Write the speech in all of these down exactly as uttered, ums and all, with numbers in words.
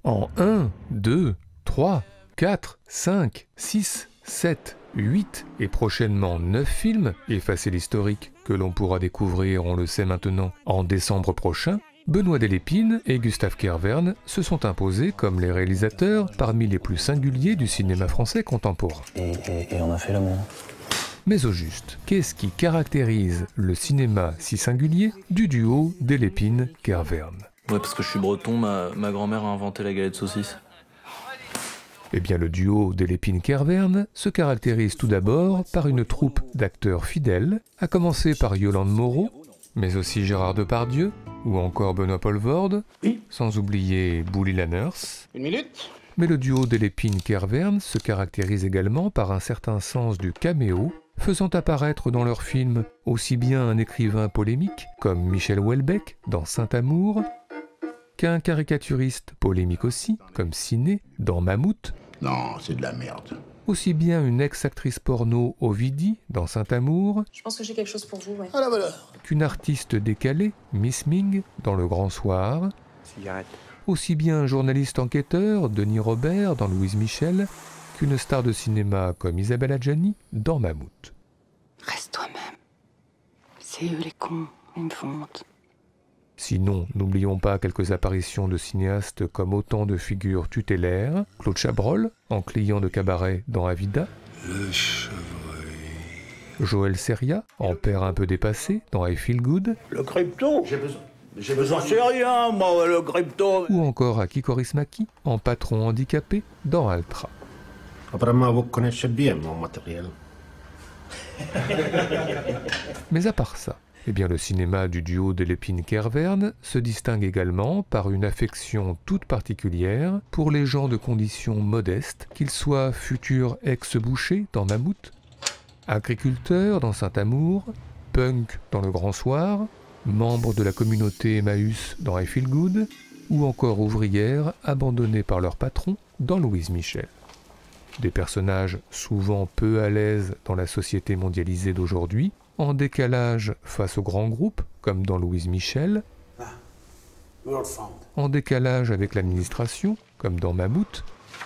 En un, deux, trois, quatre, cinq, six, sept, huit et prochainement neuf films, effacez l'historique, que l'on pourra découvrir, on le sait maintenant, en décembre prochain, Benoît Delépine et Gustave Kervern se sont imposés comme les réalisateurs parmi les plus singuliers du cinéma français contemporain. Et, et, et on a fait l'amour. Mais au juste, qu'est-ce qui caractérise le cinéma si singulier du duo Delépine-Kervern? Ouais, parce que je suis breton, ma, ma grand-mère a inventé la galette saucisse. Eh bien, le duo Delépine-Kervern se caractérise tout d'abord par une troupe d'acteurs fidèles, à commencer par Yolande Moreau, mais aussi Gérard Depardieu, ou encore Benoît Poelvoorde, oui. Sans oublier Bouli Lanners. Une minute. Mais le duo Delépine-Kervern se caractérise également par un certain sens du caméo, faisant apparaître dans leurs films aussi bien un écrivain polémique, comme Michel Houellebecq dans Saint-Amour, qu'un caricaturiste polémique aussi, comme Ciné dans Mammouth. Non, c'est de la merde. Aussi bien une ex-actrice porno Ovidie dans Saint-Amour. Je pense que j'ai quelque chose pour vous, ouais. Ah la voilà. Qu'une artiste décalée, Miss Ming, dans Le Grand Soir. Cigarette. Aussi bien un journaliste enquêteur, Denis Robert, dans Louise Michel, qu'une star de cinéma comme Isabelle Adjani, dans Mammouth. Reste toi-même. C'est eux les cons, ils me font honte. Sinon, n'oublions pas quelques apparitions de cinéastes comme autant de figures tutélaires, Claude Chabrol, en client de cabaret dans Avida, Le chevreuil. Joël Seria, en père un peu dépassé dans I Feel Good, Le crypto. J'ai besoin. J'ai besoin. J'en sais rien, moi, le crypto. ou encore Aki Kaurismäki, en patron handicapé dans Altra. Apparemment, vous connaissez bien mon matériel. Mais à part ça, eh bien le cinéma du duo Delépine-Kervern se distingue également par une affection toute particulière pour les gens de conditions modestes, qu'ils soient futurs ex-bouchers dans Mammouth, agriculteurs dans Saint-Amour, punk dans Le Grand Soir, membres de la communauté Emmaüs dans I Feel Good, ou encore ouvrières abandonnées par leur patron dans Louise Michel. Des personnages souvent peu à l'aise dans la société mondialisée d'aujourd'hui, en décalage face aux grands groupes, comme dans Louise Michel, en décalage avec l'administration, comme dans Mammouth,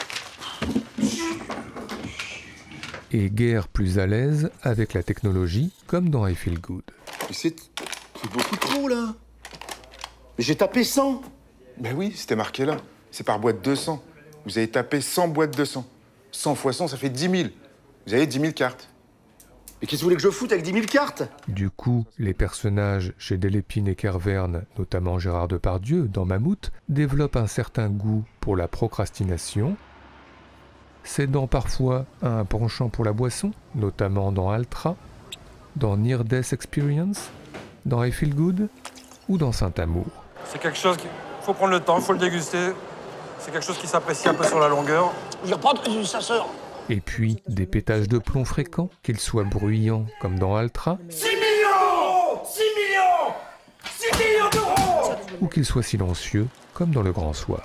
et guère plus à l'aise avec la technologie, comme dans I Feel Good. Mais c'est c'est beaucoup trop, là. Mais j'ai tapé cent. Ben oui, c'était marqué là. C'est par boîte deux cents. Vous avez tapé cent boîtes de cent. cent fois cent, ça fait dix mille. Vous avez dix mille cartes. Mais qu'est-ce que vous voulez que je foute avec dix mille cartes? Du coup, les personnages chez Delépine et Kervern, notamment Gérard Depardieu dans Mammouth, développent un certain goût pour la procrastination, cédant parfois à un penchant pour la boisson, notamment dans Altra, dans Near Death Experience, dans I Feel Good ou dans Saint-Amour. C'est quelque chose qu'il faut prendre le temps, il faut le déguster. C'est quelque chose qui s'apprécie un peu sur la longueur. Je vais reprendre sa sœur. Et puis, des pétages de plomb fréquents, qu'ils soient bruyants comme dans Altra, six millions six millions six millions d'euros ou qu'ils soient silencieux comme dans Le Grand Soir.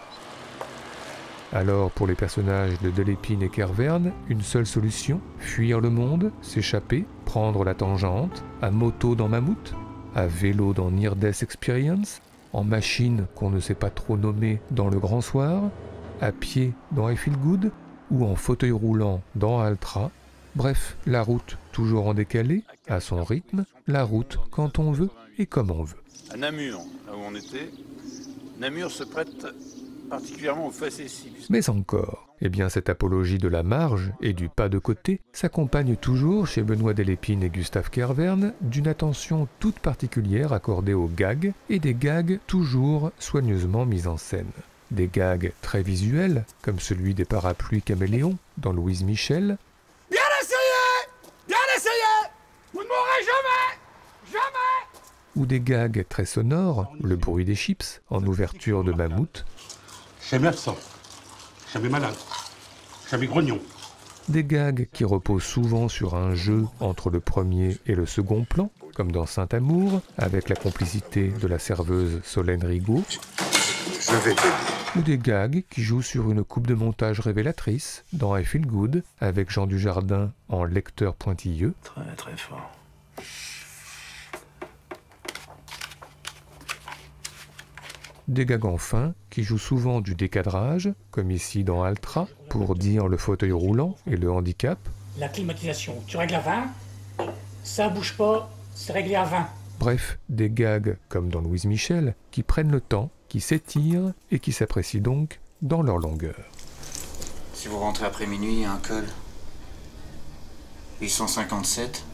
Alors, pour les personnages de Delépine et Kervern, une seule solution, fuir le monde, s'échapper, prendre la tangente, à moto dans Mammouth, à vélo dans Near Death Experience, en machine qu'on ne sait pas trop nommer dans Le Grand Soir, à pied dans I Feel Good, ou en fauteuil roulant dans Altra. Bref, la route toujours en décalé, à son rythme, la route quand on veut et comme on veut. À Namur, là où on était, Namur se prête particulièrement aux facéties. Mais encore, eh bien cette apologie de la marge et du pas de côté s'accompagne toujours chez Benoît Delépine et Gustave Kervern d'une attention toute particulière accordée aux gags et des gags toujours soigneusement mis en scène. Des gags très visuels, comme celui des parapluies caméléons dans Louise Michel. Bien essayé Bien essayé Vous ne mourrez jamais Jamais Ou des gags très sonores, le bruit des chips en ouverture de Mammouth. Jamais absent, jamais malade, jamais grognon. Des gags qui reposent souvent sur un jeu entre le premier et le second plan, comme dans Saint-Amour, avec la complicité de la serveuse Solène Rigaud. Je vais t'aider. Ou des gags qui jouent sur une coupe de montage révélatrice, dans I Feel Good, avec Jean Dujardin en lecteur pointilleux. Très très fort. Des gags enfin qui jouent souvent du décadrage, comme ici dans Altra, pour dire le fauteuil roulant et le handicap. La climatisation, tu règles à vingt, ça bouge pas, c'est réglé à vingt. Bref, des gags comme dans Louise Michel, qui prennent le temps, qui s'étirent et qui s'apprécient donc dans leur longueur. Si vous rentrez après minuit, il y a un col. huit cent cinquante-sept.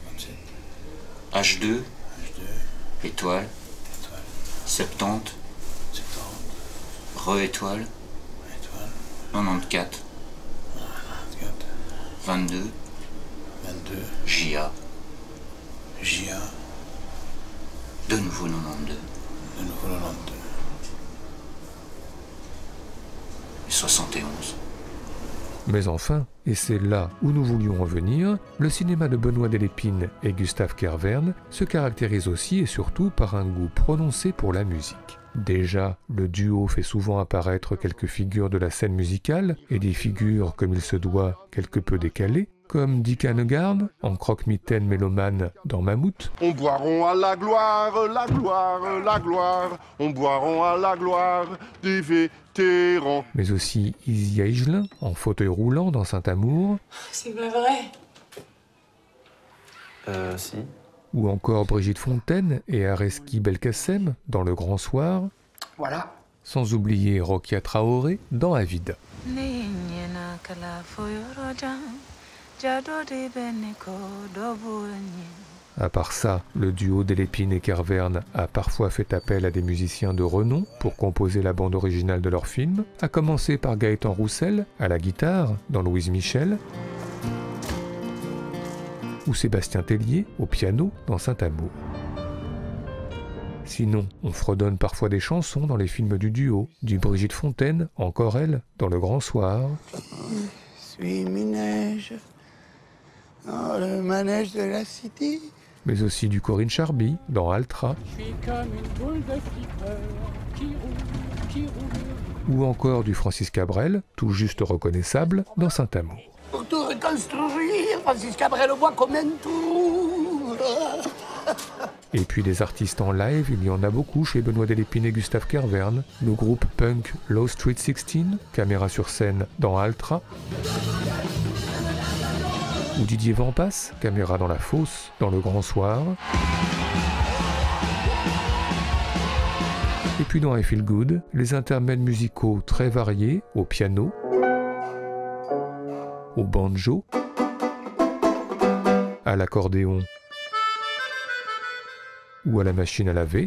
H deux. Étoile. soixante-dix. Re-étoile. quatre-vingt-quatorze. vingt-deux. J A. J A. De nouveau quatre-vingt-douze. De nouveau quatre-vingt-douze. Et soixante et onze. Mais enfin, et c'est là où nous voulions en venir, le cinéma de Benoît Delépine et Gustave Kervern se caractérise aussi et surtout par un goût prononcé pour la musique. Déjà, le duo fait souvent apparaître quelques figures de la scène musicale, et des figures, comme il se doit, quelque peu décalées, comme Dick Hanegarn, en croque-mitaine mélomane dans Mammouth. On boiront à la gloire, la gloire, la gloire, on boiront à la gloire des vétérans. Mais aussi Isia Higelin, en fauteuil roulant dans Saint-Amour. C'est pas vrai. Euh, si. Ou encore Brigitte Fontaine et Areski Belkacem dans Le Grand Soir. Voilà. Sans oublier Rokia Traoré dans Avida. À part ça, le duo Delépine et Kervern a parfois fait appel à des musiciens de renom pour composer la bande originale de leurs films, à commencer par Gaëtan Roussel à la guitare dans Louise Michel, ou Sébastien Tellier au piano dans Saint-Amour. Sinon, on fredonne parfois des chansons dans les films du duo, du Brigitte Fontaine, encore elle, dans Le Grand Soir. Je suis minège dans le manège de la cité. Mais aussi du Corinne Charby dans Altra. Je suis comme une boule de flipper qui roule, qui roule. Ou encore du Francis Cabrel, tout juste reconnaissable, dans Saint-Amour. Pour tout reconstruire, Francis Cabrel au bois comme un trou. Et puis des artistes en live, il y en a beaucoup chez Benoît Delépine et Gustave Kervern. Le groupe punk Low Street seize, caméra sur scène dans Altra. Ou Didier Vampas, caméra dans la fosse, dans Le Grand Soir. Et puis dans I Feel Good, les intermèdes musicaux très variés, au piano, au banjo, à l'accordéon ou à la machine à laver,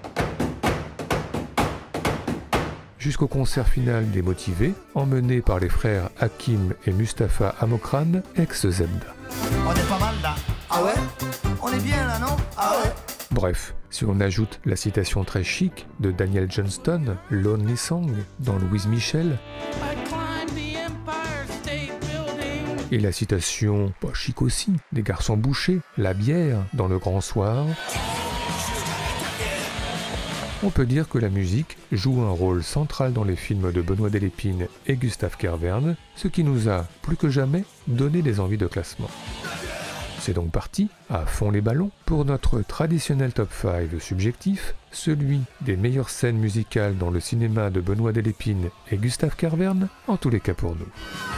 jusqu'au concert final des Motivés, emmené par les frères Hakim et Mustapha Amokran, ex-Zebda. On est pas mal là. Ah ouais? On est bien là, non? Ah ouais? Bref, si on ajoute la citation très chic de Daniel Johnston, Lonely Song, dans Louise Michel, et la citation, pas chic aussi, des Garçons Bouchés, La bière, dans Le Grand Soir, on peut dire que la musique joue un rôle central dans les films de Benoît Delépine et Gustave Kervern, ce qui nous a, plus que jamais, donné des envies de classement. C'est donc parti, à fond les ballons, pour notre traditionnel top cinq subjectif, celui des meilleures scènes musicales dans le cinéma de Benoît Delépine et Gustave Kervern, en tous les cas pour nous.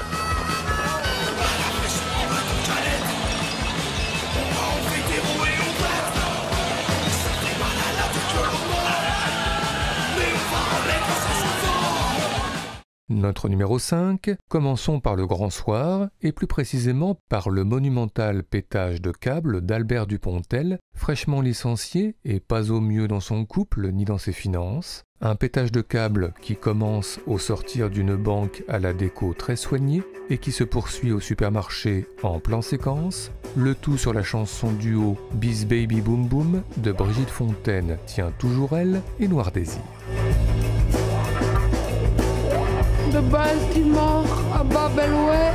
Notre numéro cinq, commençons par Le Grand Soir, et plus précisément par le monumental pétage de câble d'Albert Dupontel, fraîchement licencié et pas au mieux dans son couple ni dans ses finances. Un pétage de câble qui commence au sortir d'une banque à la déco très soignée et qui se poursuit au supermarché en plan séquence, le tout sur la chanson duo Biz Baby Boom Boom de Brigitte Fontaine, Tiens toujours elle et Noir Désir. De Baltimore à Babelouette,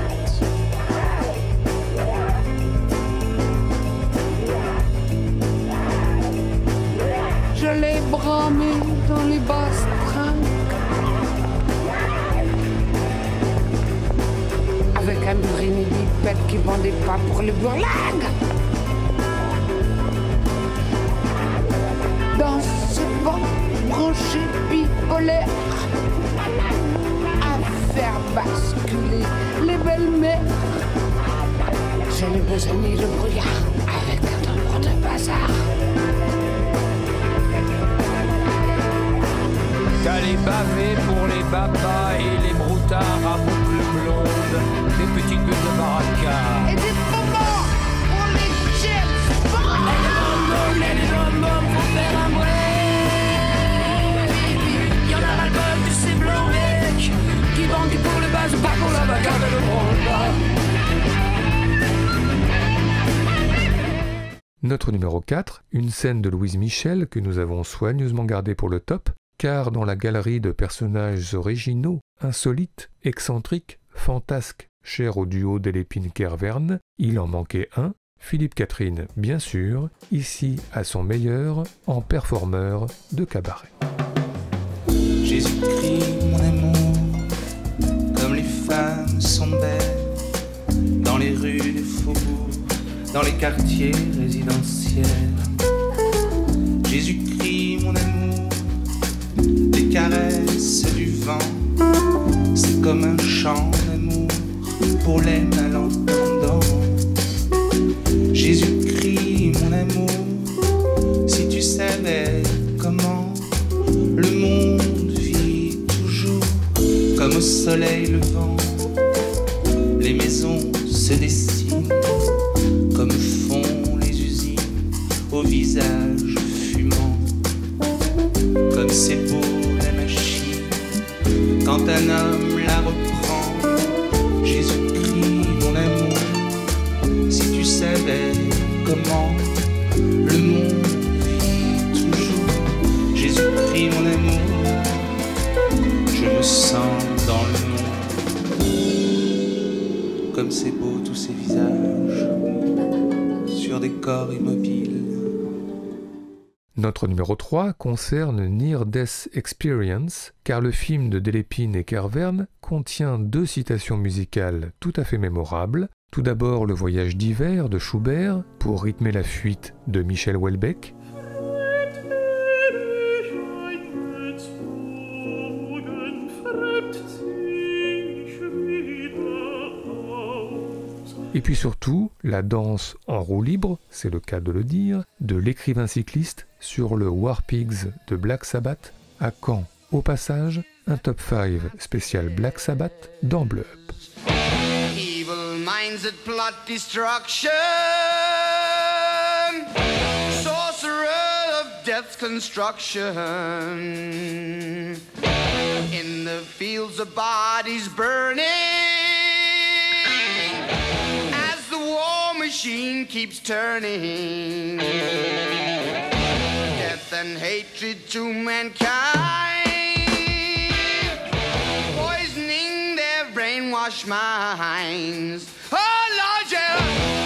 je l'ai bramé dans les basses trinques, avec un brini bipède qui vendait pas pour les bourlingues. Dans ce banc branché pile polaire à faire basculer les belles-mères. Je n'ai besogné le brouillard avec un tambour de bazar. T'as les bavés pour les babas et les broutards à boucles blondes, des petites bulles de baraka. Et des moments pour les James Bond. Et des bonbons, et des bonbons pour faire un bruit. Y'en a l'album de ces blancs mecs qui vendent pour le bas, pas pour la bagarre de le branle. Notre numéro quatre, une scène de Louise Michel que nous avons soigneusement gardée pour le top, car dans la galerie de personnages originaux, insolites, excentriques, fantasques, chers au duo Delépine-Kervern, il en manquait un, Philippe Catherine, bien sûr, ici à son meilleur en performeur de cabaret. Jésus-Christ, mon amour, comme les femmes sont belles, dans les rues des faubourgs, dans les quartiers résidentiels. Jésus-Christ, mon amour, les caresses du vent, c'est comme un chant d'amour pour les malentendants. Jésus-Christ, mon amour, si tu savais comment le monde vit toujours comme au soleil levant, les maisons se dessinent comme font les usines au visage fumant. Comme c'est beau la machine quand un homme la reprend. Jésus-Christ, mon amour, si tu savais comment le monde vit toujours. Jésus-Christ, mon amour, je me sens dans le monde. Comme c'est beau tous ces visages sur des corps immobiles. Notre numéro trois concerne Near Death Experience, car le film de Delépine et Kervern contient deux citations musicales tout à fait mémorables. Tout d'abord le voyage d'hiver de Schubert pour rythmer la fuite de Michel Houellebecq. Et puis surtout, la danse en roue libre, c'est le cas de le dire, de l'écrivain cycliste sur le War Pigs de Black Sabbath, à Caen. Au passage, un top cinq spécial Black Sabbath dans Bleu Up. Evil minds that plot destruction, sorcerer of death's construction. In the fields of bodies burning, machine keeps turning. Death and hatred to mankind, poisoning their brainwashed minds. Oh Lord, yeah.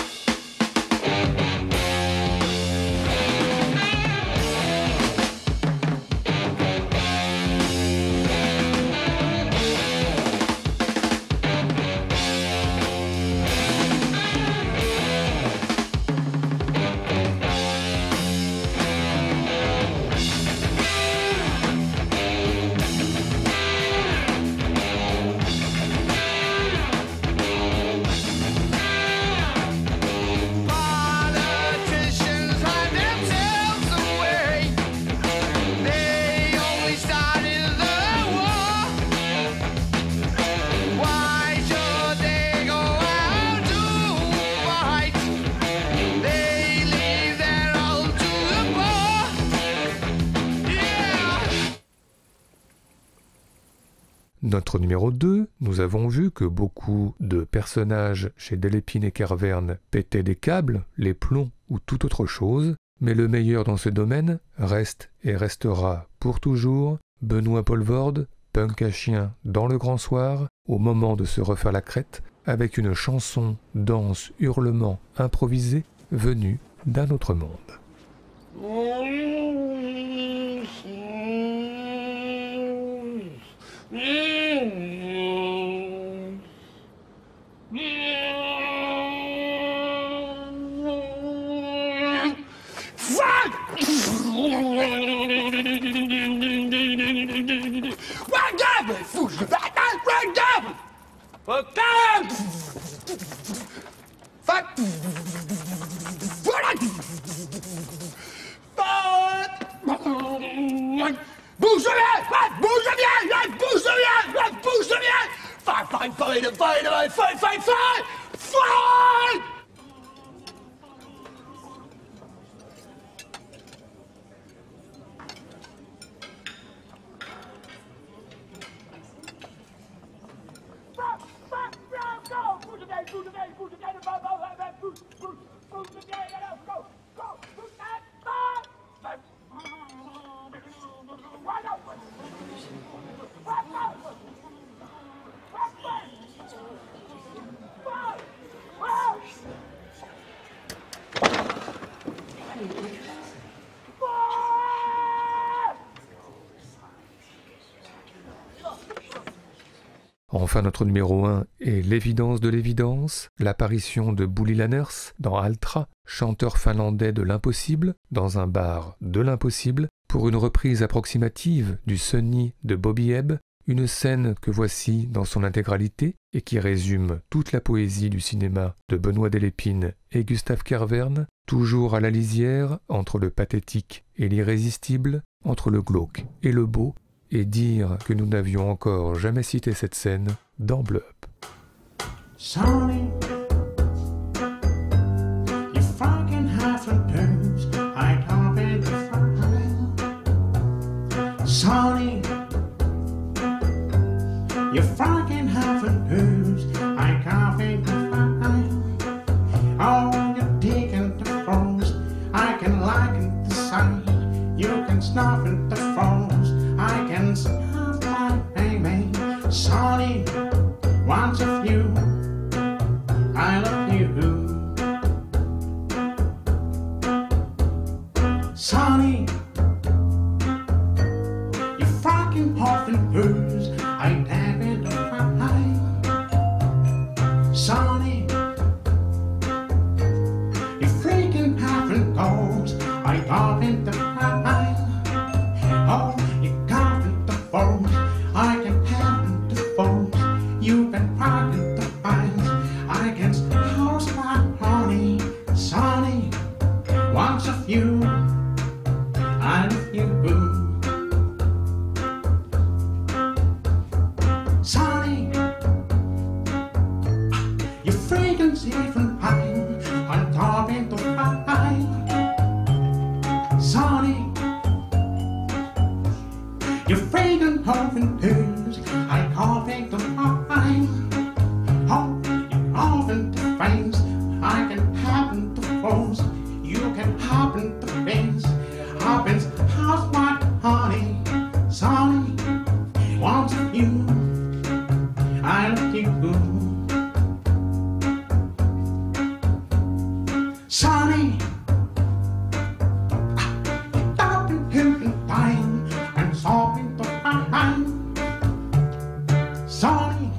Notre numéro deux, nous avons vu que beaucoup de personnages chez Delépine et Kervern pétaient des câbles, les plombs ou toute autre chose, mais le meilleur dans ce domaine reste et restera pour toujours Benoît Poelvoorde, punk à chien dans le grand soir, au moment de se refaire la crête, avec une chanson, danse, hurlement improvisée venue d'un autre monde. Fuck! Regarde, fou, je vais attendre, regarde. Regarde. Fuck. Voilà. Bouge bien, bouge bien, bouge bien, bouge bien. Fight, fight, fight, fight, fight, fight, fight, fight. Enfin, notre numéro un est l'évidence de l'évidence, l'apparition de Bully Lanners dans Altra, chanteur finlandais de l'impossible, dans un bar de l'impossible, pour une reprise approximative du Sunny de Bobby Hebb, une scène que voici dans son intégralité et qui résume toute la poésie du cinéma de Benoît Delépine et Gustave Kervern, toujours à la lisière entre le pathétique et l'irrésistible, entre le glauque et le beau, et dire que nous n'avions encore jamais cité cette scène dans Bleu Up. Sorry, you fucking half a nerves, I can't be the fire. Sorry, you fucking half a nerves, I can't be the fire. Oh, you're digging the froze, I can liken the sight, you can snuff at the froze, I can snuff my baby. Sorry, once of you, I love you. Sonny, you fucking often lose. I tap into my Sonny, you freaking haven't goals. I got into my oh, you got into phones. I can have into phones. You can rock into vines. I can house my honey, Sonny. Once of you, I love you. Sonny, your fragrance even fine. I'm talking to fine. Sonny, your fragrant oven tunes. I call it the fine. Oh, you oven the veins. I can happen to phones. You can happen to veins. Happens, how's my honey? Sonny, once of you, I love you. Sonny, stop and help and time and solving the fine. Sonny,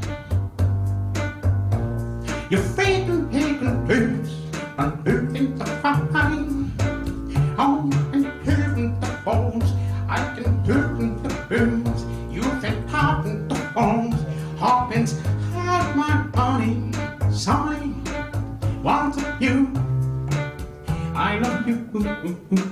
you're faking taking dreams and losing the fine. Oh, and hearing the bones, I can turn the bones. You can hop in the bones, Hopkins, have my honey. Sonny, once of you, I love you.